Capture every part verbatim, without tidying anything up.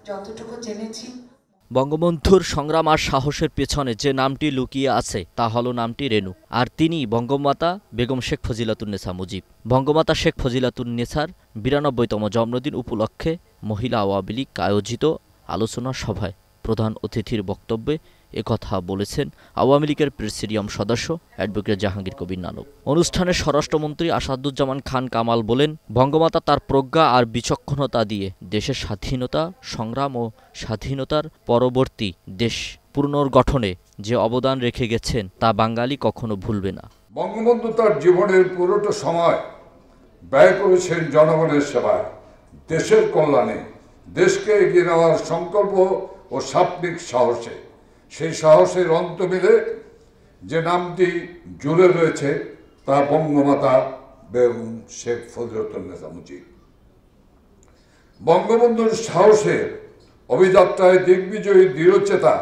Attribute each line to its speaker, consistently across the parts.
Speaker 1: যতটুকু জেনেছি।
Speaker 2: বঙ্গবন্ধুর সংগ্রাম আর সাহসের পেছনে যে নামটি লুকিয়ে আছে তা হলো নামটি রেনু, আর তিনি বঙ্গমাতা বেগম শেখ ফজিলাতুন্নেছা মুজিব। বঙ্গমাতা শেখ ফজিলাতুন্নেছার বিরানব্বইতম জন্মদিন উপলক্ষে মহিলা আওয়ামী লীগ আয়োজিত আলোচনা সভায় প্রধান অতিথির বক্তব্যে একথা বলেছেন আওয়ামী লীগের প্রেসিডিয়াম সদস্য অ্যাডভোকেট জাহাঙ্গীর কবির নানক। অনুষ্ঠানে স্বরাষ্ট্রমন্ত্রী আসাদুজ্জামান খান কামাল বলেন, বঙ্গমাতা তার প্রজ্ঞা আর বিচক্ষণতা দিয়ে দেশের স্বাধীনতা সংগ্রাম ও স্বাধীনতার পরবর্তী দেশ পুনর্গঠনে যে অবদান রেখে গেছেন তা বাঙালি কখনো ভুলবে না।
Speaker 3: বঙ্গবন্ধু তার জীবনের পুরোটা সময় ব্যয় করেছেন জনগণের সেবায়, দেশের কল্যাণে, দেশকে এগিয়ে নেওয়ার সংকল্প ও সাত্বিক সাহসে। সেই সাহসের অন্ত মিলে যে নামটি জুড়ে রয়েছে তা বঙ্গমাতা বেগম শেখ ফজিলাতুন্নেছা মুজিব। বঙ্গবন্ধুর সাহসের অভিযাত্রায় দিগ্বিজয়ী দৃঢ়চেতা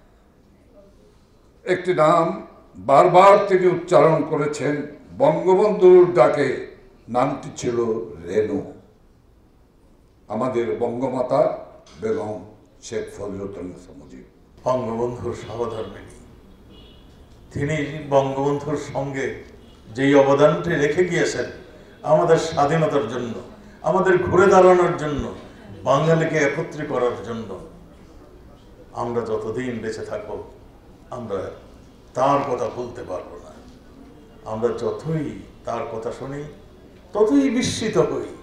Speaker 3: একটি নাম বারবার তিনি উচ্চারণ করেছেন। বঙ্গবন্ধুর ডাকে নামটি ছিল রেনু। আমাদের বঙ্গমাতা বেগম শেখ ফজিলাতুন্নেছা মুজিব
Speaker 4: বঙ্গবন্ধুর সহধর্মিণী। তিনি বঙ্গবন্ধুর সঙ্গে যেই অবদানটি রেখে গিয়েছেন আমাদের স্বাধীনতার জন্য, আমাদের ঘুরে দাঁড়ানোর জন্য, বাঙালিকে একত্রিত করার জন্য, আমরা যতদিন বেঁচে থাকব আমরা তার কথা ভুলতে পারবো না। আমরা যতই তার কথা শুনি ততই বিস্মিত হই।